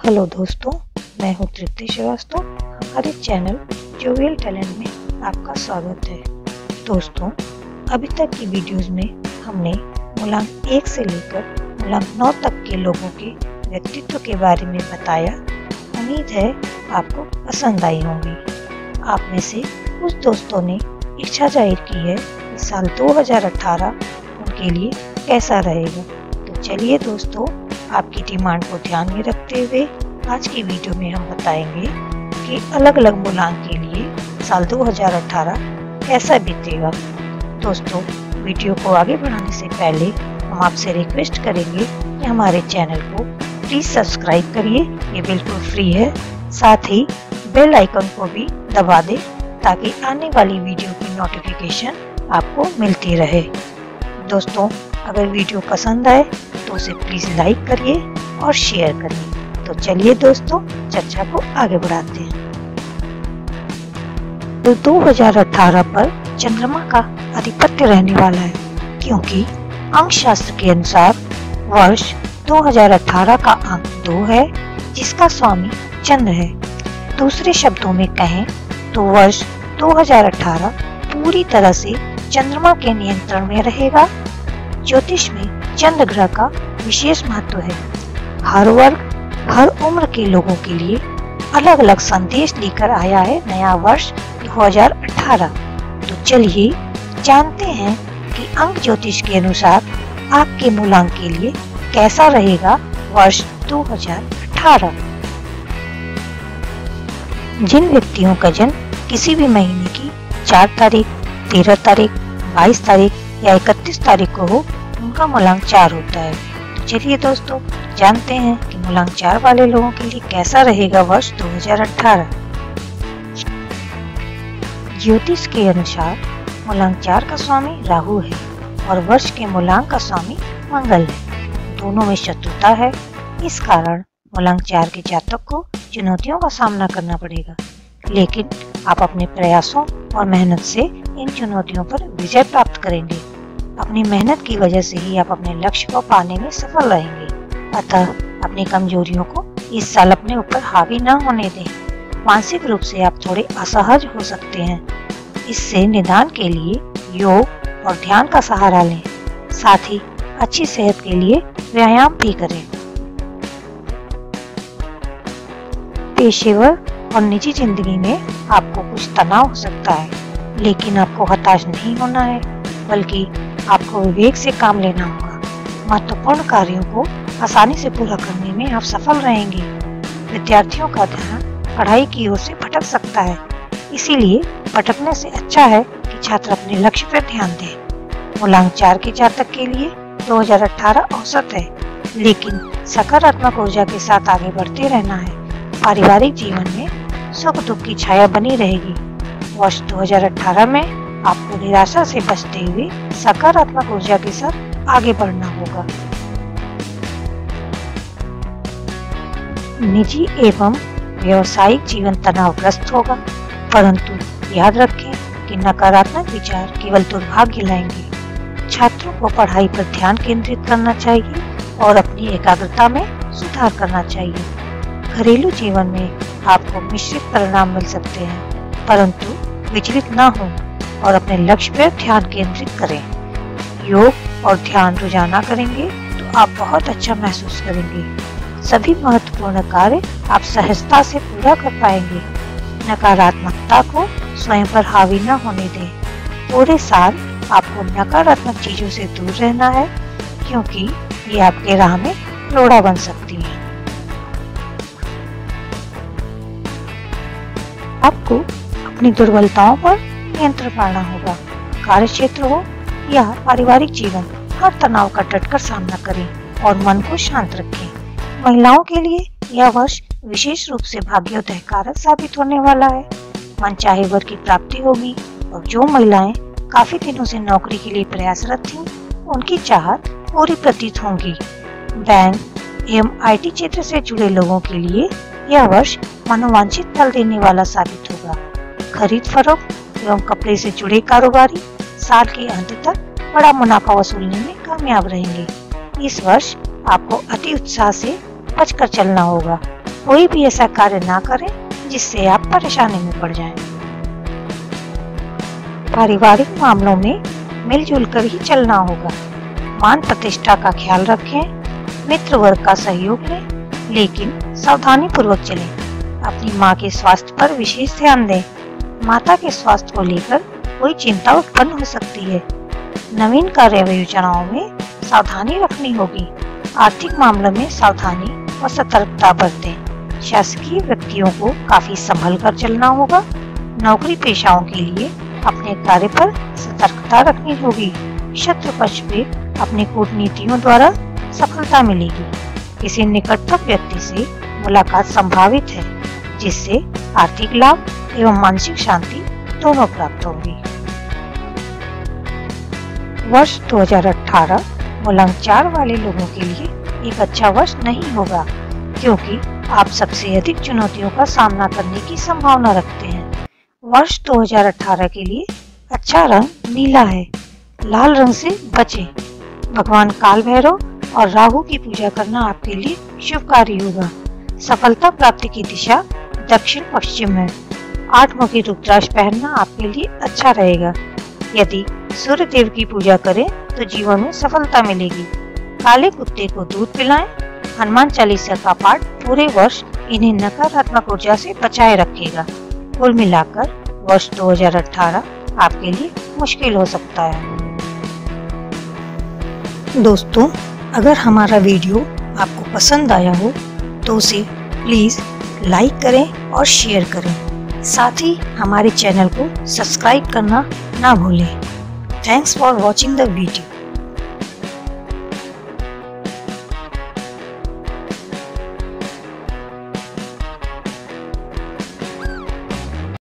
Hello दोस्तों, मैं हूं तृप्ति श्रीवास्तव। हमारे चैनल जोवियल टैलेंट में आपका स्वागत है। दोस्तों, अभी तक की वीडियोस में हमने मूलांक 1 से लेकर मूलांक 9 तक के लोगों के व्यक्तित्व के बारे में बताया। उम्मीद है आपको पसंद आई होंगी। आप में से कुछ दोस्तों ने इच्छा जाहिर की है कि साल 2018 उनके लिए कैसा रहेगा। तो चलिए दोस्तों, आपकी डिमांड को ध्यान में रखते हुए आज की वीडियो में हम बताएंगे कि अलग अलग मूलांक के लिए साल 2018 कैसा बीतेगा। दोस्तों, वीडियो को आगे बढ़ाने से पहले हम आपसे रिक्वेस्ट करेंगे कि हमारे चैनल को प्लीज सब्सक्राइब करिए, ये बिल्कुल फ्री है। साथ ही बेल आइकन को भी दबा दें ताकि आने वाली वीडियो की नोटिफिकेशन आपको मिलती रहे। दोस्तों, अगर वीडियो पसंद आए तो उसे प्लीज लाइक करिए और शेयर करिए। तो चलिए दोस्तों, चर्चा को आगे बढ़ाते हैं। तो 2018 पर चंद्रमा का आधिपत्य रहने वाला है, क्योंकि अंक शास्त्र के अनुसार वर्ष 2018 का अंक 2 है, जिसका स्वामी चंद्र है। दूसरे शब्दों में कहें तो वर्ष 2018 पूरी तरह से चंद्रमा के नियंत्रण में रहेगा। ज्योतिष में चंद्र ग्रह का विशेष महत्व है। हर वर्ग, हर उम्र के लोगों के लिए अलग अलग संदेश लेकर आया है नया वर्ष 2018। तो चलिए जानते हैं कि अंक ज्योतिष के अनुसार आपके मूलांक के लिए कैसा रहेगा वर्ष 2018। जिन व्यक्तियों का जन्म किसी भी महीने की 4 तारीख, 13 तारीख, 22 तारीख या 31 तारीख को हो, उनका मूलांक 4 होता है। तो चलिए दोस्तों, जानते हैं कि मूलांक 4 वाले लोगों के लिए कैसा रहेगा वर्ष 2018। ज्योतिष के अनुसार मूलांक 4 का स्वामी राहु है और वर्ष के मूलांक का स्वामी मंगल है। दोनों में शत्रुता है। इस कारण मूलांक 4 के जातक को चुनौतियों का सामना करना पड़ेगा, लेकिन आप अपने प्रयासों और मेहनत से इन चुनौतियों पर विजय प्राप्त करेंगे। अपनी मेहनत की वजह से ही आप अपने लक्ष्य को पाने में सफल रहेंगे। अतः अपनी कमजोरियों को इस साल अपने ऊपर हावी न होने दें। मानसिक रूप से आप थोड़े असहज हो सकते हैं। इससे निदान के लिए योग और ध्यान का सहारा लें। साथ ही अच्छी सेहत के लिए व्यायाम भी करें। पेशेवर और निजी जिंदगी में आपको कुछ तनाव हो सकता है, लेकिन आपको हताश नहीं होना है, बल्कि आपको विवेक से काम लेना होगा। महत्वपूर्ण कार्यों को आसानी से पूरा करने में आप सफल रहेंगे। विद्यार्थियों का ध्यान पढ़ाई की ओर से भटक सकता है, इसीलिए भटकने से अच्छा है कि छात्र अपने लक्ष्य पर ध्यान दें। मूलांक 4 के जातक के लिए 2018 औसत है, लेकिन सकारात्मक ऊर्जा के साथ आगे बढ़ते रहना है। पारिवारिक जीवन में सुख दुख की छाया बनी रहेगी। वर्ष 2018 में आपको निराशा से बचते हुए सकारात्मक ऊर्जा के साथ आगे बढ़ना होगा। निजी एवं व्यवसायिक जीवन तनावग्रस्त होगा, परंतु याद रखें कि नकारात्मक विचार केवल दुर्भाग्य लाएंगे। छात्रों को पढ़ाई पर ध्यान केंद्रित करना चाहिए और अपनी एकाग्रता में सुधार करना चाहिए। घरेलू जीवन में आपको मिश्रित परिणाम मिल सकते हैं, परंतु विचलित न हो और अपने लक्ष्य पर ध्यान केंद्रित करें। योग और ध्यान रोजाना करेंगे तो आप बहुत अच्छा महसूस करेंगे। सभी महत्वपूर्ण कार्य आप सहजता से पूरा कर पाएंगे। नकारात्मकता को स्वयं पर हावी न होने दें। पूरे साल आपको नकारात्मक चीजों से दूर रहना है, क्योंकि ये आपके राह में रोड़ा बन सकती है। आपको अपनी दुर्बलताओं पर नियंत्रण पाना होगा। कार्य क्षेत्र हो या पारिवारिक जीवन, हर तनाव का डटकर सामना करें और मन को शांत रखें। महिलाओं के लिए यह वर्ष विशेष रूप से भाग्योदय कारक साबित होने वाला है। मनचाहे वर की प्राप्ति होगी और जो महिलाएं काफी दिनों से नौकरी के लिए प्रयासरत थीं, उनकी चाहत पूरी प्रतीत होंगी। बैंक एवं IT क्षेत्र से जुड़े लोगों के लिए यह वर्ष मनोवांछित फल देने वाला साबित होगा। खरीद फरोख्त एवं कपड़े से जुड़े कारोबारी साल के अंत तक बड़ा मुनाफा वसूलने में कामयाब रहेंगे। इस वर्ष आपको अति उत्साह से बचकर चलना होगा। कोई भी ऐसा कार्य ना करें जिससे आप परेशानी में पड़ जाएं। पारिवारिक मामलों में मिलजुल कर ही चलना होगा। मान प्रतिष्ठा का ख्याल रखें, मित्र वर्ग का सहयोग लें, लेकिन सावधानी पूर्वक चलें। अपनी माँ के स्वास्थ्य पर विशेष ध्यान दें। माता के स्वास्थ्य को लेकर कोई चिंता उत्पन्न हो सकती है। नवीन कार्य योजनाओं में सावधानी रखनी होगी। आर्थिक मामलों में सावधानी और सतर्कता बरतें। शासकीय व्यक्तियों को काफी संभल कर चलना होगा। नौकरी पेशाओं के लिए अपने कार्य पर सतर्कता रखनी होगी। शत्रु पक्ष पे अपनी कूटनीतियों द्वारा सफलता मिलेगी। किसी निकटतम व्यक्ति से मुलाकात संभावित है, जिससे आर्थिक लाभ एवं मानसिक शांति दोनों प्राप्त होगी। वर्ष 2018 मूलांक 4 वाले लोगों के लिए एक अच्छा वर्ष नहीं होगा, क्योंकि आप सबसे अधिक चुनौतियों का सामना करने की संभावना रखते हैं। वर्ष 2018 के लिए अच्छा रंग नीला है। लाल रंग से बचें। भगवान काल भैरव और राहु की पूजा करना आपके लिए शुभकारी होगा। सफलता प्राप्ति की दिशा दक्षिण पश्चिम है। 8 मुखी रुद्राक्ष पहनना आपके लिए अच्छा रहेगा। यदि सूर्य देव की पूजा करें तो जीवन में सफलता मिलेगी। काले कुत्ते को दूध पिलाएं। हनुमान चालीसा का पाठ पूरे वर्ष इन्हें नकारात्मक ऊर्जा से बचाए रखेगा। कुल मिलाकर वर्ष 2018 आपके लिए मुश्किल हो सकता है। दोस्तों, अगर हमारा वीडियो आपको पसंद आया हो तो उसे प्लीज लाइक करें और शेयर करें। साथ ही हमारे चैनल को सब्सक्राइब करना ना भूलें। Thanks for watching the video.